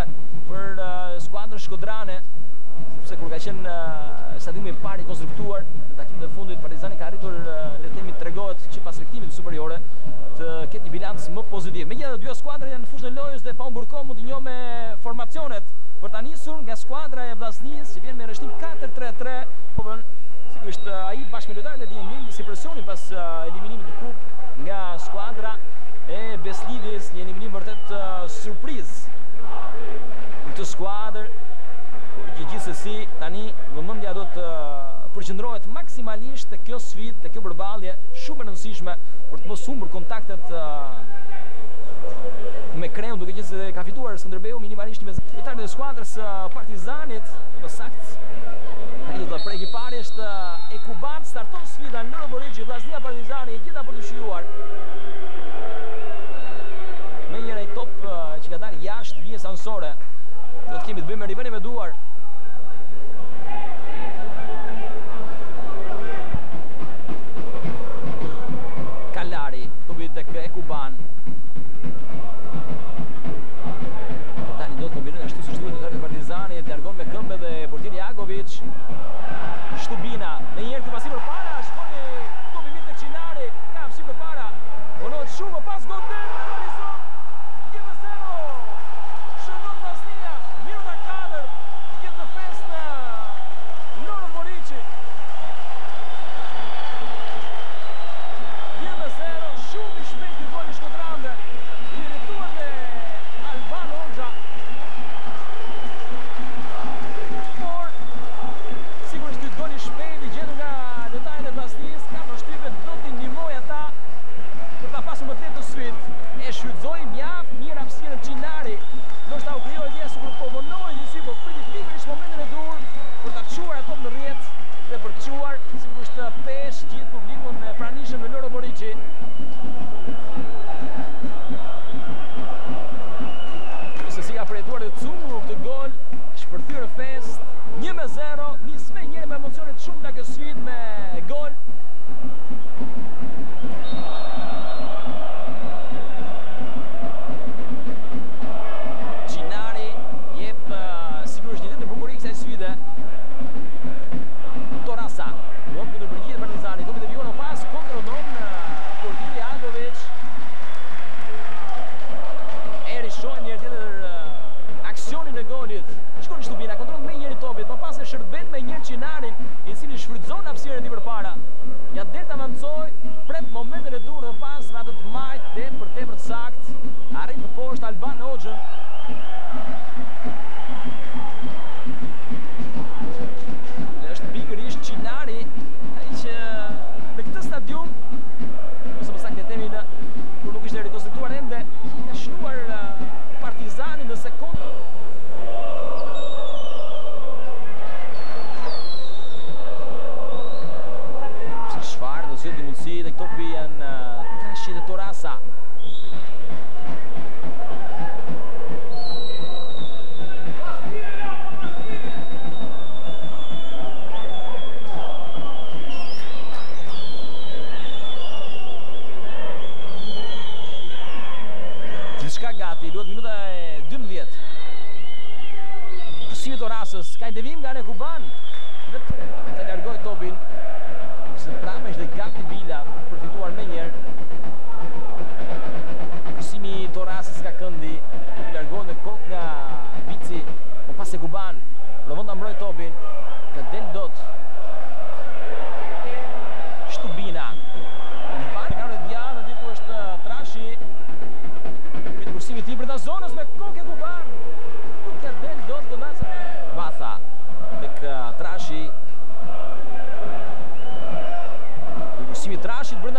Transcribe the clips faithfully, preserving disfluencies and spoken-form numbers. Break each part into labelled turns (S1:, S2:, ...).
S1: për uh, skuadrën shkodrane, sepse kur ka qenë uh, stadiumi i parë i konstruktuar në takimin e fundit, Partizani ka arritur uh, le të themi tregohet që pas rikthimit superiore të ketë një bilanc më pozitiv. Megjithatë dy skuadrat janë në fushën e lojës dhe pa humbur kohë mund të njohim me formacionet për ta nisur nga skuadra e Vllaznisë që vjen me rreshtim katër tre tre. Sigurisht ai bashkë me lojtarët e tij ndjen si presionin pas uh, eliminimit të kup nga skuadra e Beslidis, një eliminim vërtet uh, surprizë për këtë skuadër, por që gjithsesi tani vëmendja do të uh, përqendrohet maksimalisht te kjo sfidë, te kjo përballje shumë e rëndësishme për të mos humbur kontaktet uh, me Kreun, duke qenë se ka fituar Skënderbeu minimalisht me lojtarët e skuadrës uh, Partizanit, më saktë. Ai do preki parë është uh, Ekuban, starton sfida në Loroboriçi, Vllaznia Partizani e gjitha për të shijuar. Me njëra i top uh, që ka dalë jashtë vije sansore. Do të kemi të bëjmë me riveni me duar. Kalari, topi tek Ekuban. Tani do të kombinojnë ashtu siç duhet lojtarët e Partizanit, largon me këmbë dhe portieri Agovic. Shtubina, me njërë të pasi për para, shkoni topi mirë tek Çinari, ka pasi për para. Vonohet shumë pas godet dhe realizon një me zero. Shënon Vllaznia, minuta katër, jetë në fest në Loroboriçi. një me zero, shumë i shpejt i gol i shkodranëve, i rrituar dhe Alban Hoxha. Por sigurisht ky gol i shpejt i gjetur nga lojtarët e Vllaznisë ka përshtypjen do t'i ndihmoj ata për ta pasur më të lehtë të sfidë. E shfrytëzoi mjaft mirë hapësirën Çinari. Ndoshta u krijoi ideja sikur po vonoi gjithsesi, po priti pikërisht momentin e dur për ta çuar ato në rrjet dhe për të çuar sigurisht pesh gjithë publikun e pranishëm në Loroboriçi. Si ka përjetuar dhe Cumru këtë gol, shpërthyer në fest, një me zero, nis me njëri me emocionet shumë nga kjo sfidë me gol. Çinari jep uh, sigurisht një ditë në bukurie kësaj sfide. Torasa, luan kundër brigjet e Partizanit, topi devijuar në pas, kontrollon uh, portieri Agovic. Eri shohim një tjetër uh, aksionin e golit. Shkon Shtubina, kontroll me njëri topit, më pas e shërben me njëri Çinarin, i cili shfrytëzon hapësirën e tij përpara. Ja delta avancoi, prep momentin e dur dhe pas me atë të majt tepër tepër të sakt, arrin të poshtë Alban Hoxhën. Dhe është pikërisht Çinari, ai që në këtë stadium, ose më saktë themi në kur nuk ishte rikonstruktuar ende, ka shnuar uh, Partizanin në sekondë. Shfarë do sjellë mundësi dhe këto pi janë uh, Trashi dhe Torasa. Gjithçka gati, luhet minuta e dymbëdhjetë. Përsimi Torasës, ka një devim nga Ekuban. Vetë të largoj topin. Se Pramesh dhe gati Vila përfituar me njerë. Përsimi Torasës ka këndi, topi largohet me kokë nga Vici, po pas Ekuban, provon ta mbrojë topin, ka del dot. Shtubina. Në banë ka në djatë, aty ku është Trashi. Pritë kursimi ti brenda zonës me kokë Ekuban. Ku ka del dot gollaca. Batha, tek Trashi. Kursimi Trashit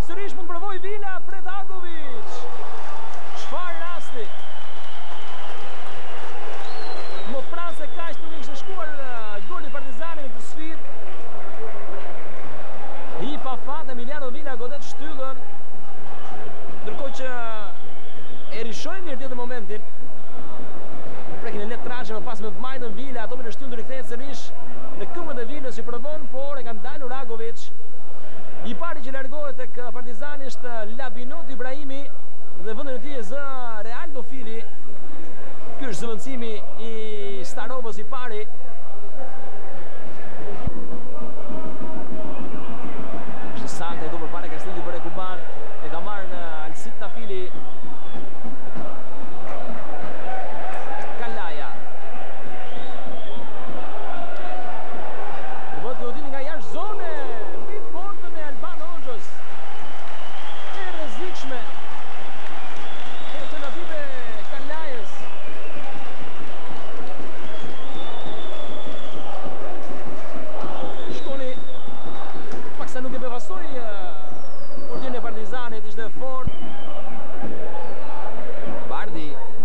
S1: sërish mund provoj Vila pret Agovic. Çfarë rasti? Më pranë se kaq nuk ishte shkuar goli Partizani në këtë sfidë. I pa fat Emiliano Vila godet shtyllën. Ndërkohë që e rishojnë një tjetër momentin. Prekin e let trashe më pas me të majtën Vila, ato me në shtyllë rikthehet sërish në këmbët e Vilës që provon, por e kanë dalur Agovic. I pari që largohet tek Partizani është Labinot Ibrahimi dhe vendin e tij e zë Realdo Fili. Ky është zëvendësimi i Starovës i pari. Është saktë e dobër para Kastilli për Ekuban. E ka marrë në Alsit Tafili. Kalaja. Vot Godini nga jashtë zone. Mbi portën e Alban Hoxhës. E rrezikshme. Alternative Kalajës. Shkoni paksa nuk e bevasoi portieri e Partizanit, ishte fort. Bardi.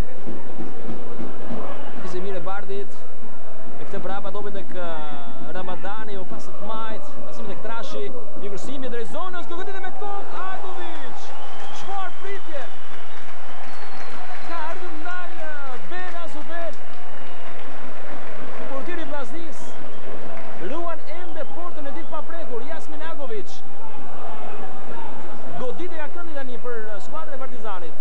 S1: Ishte mirë Bardit. E këtë prapa dobi tek Ramadani, o pas të majt, pasimi tek Trashi, mikërsimi drejt zonës, këngëtitje me kokë Agovic. Çfarë pritje? Ka ardhur ndal Ben Azuben. Portieri i Vllaznis ruan ende portën e ditë pa prekur, Jasmin Agovic. Goditje ka këndi tani për skuadrën e Partizanit.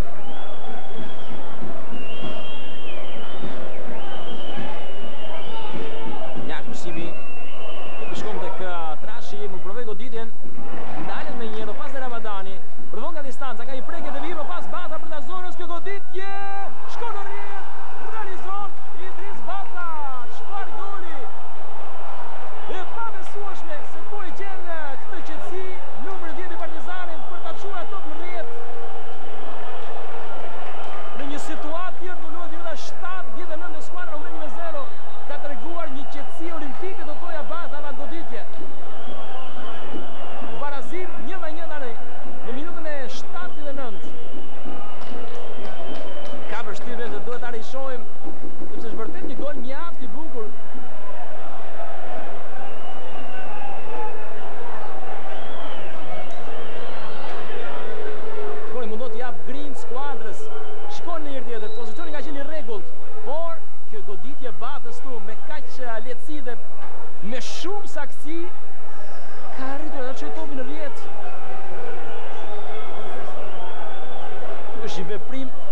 S1: Lartë përsimi. Nuk shkon tek Trashi, më provoj goditjen. Ndalet me njëro pas dhe Ramadani. Provon nga distanca, ka një prekje të virë, pas Bata për të zonës, kjo goditje. Shkon në rrjet, realizon Idris Bata. Çfarë goli? E pabesueshme se ku e gjen këtë qetësi numri dhjetë i Partizanit për ta çuar top në rrjet. Në një situatë tjetër do luhet minuta shtatë dhjetë e nëntë skuadra u mendi me zero. Ka treguar një qetësi olimpike, do thoja Bata nga goditje. Barazim një me një tani në minutën e shtatëdhjetë e nëntë. Ka vështirë se duhet ta rishojmë, sepse është vërtet një gol mjaft i bukur. Shkoni mundot të jap grind skuadrës. Shkon në një tjetër, pozicioni ka qenë i rregullt, por kjo goditje Batës tu me kaq lehtësi dhe me shumë saktësi ka arritur ta çojë topin në rrjet. Është një veprim